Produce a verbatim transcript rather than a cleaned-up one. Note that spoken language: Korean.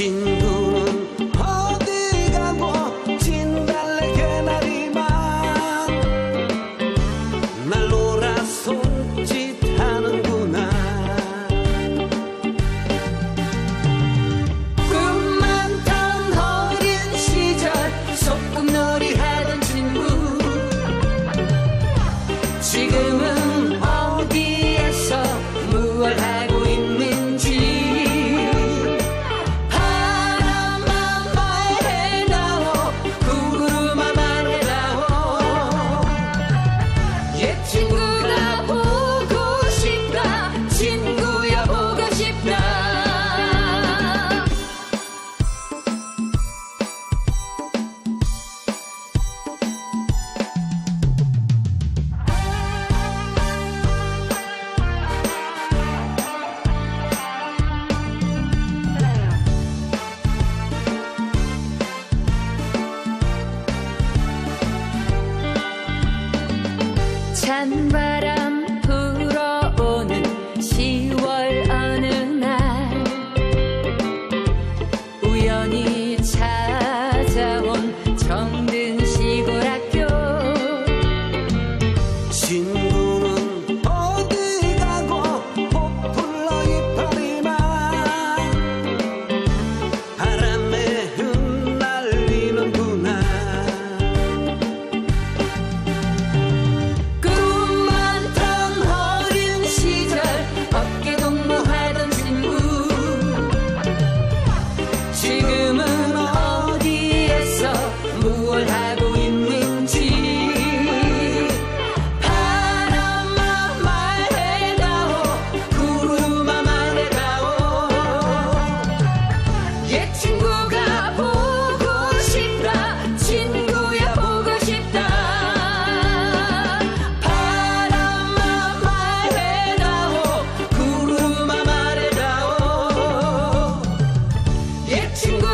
친구는 어디 가고 진달래 개나리만 날 놀아 손짓하는구나. 꿈 많던 어린 시절 소꿉놀이 하던 친구 지금은 어디에서 무얼 하고 있는지 바람만 말해다오 구구루만 말해다오. 옛 친구가 보고 싶다 친구야 보고 싶다. 찬바람 불어오는 시월 어느 날 우연히 찾아온 정든 시골 학교. 친구는 어디 가고 포플러 이파리만 바람에 흩날리는구나. 지금은 어디에서 무얼 하고 있는지 바람만 말해다오 구름만 말해다오. 옛 친구가 보고 싶다 친구야 보고 싶다. 바람만 말해다오 구름만 말해다오. 옛 친구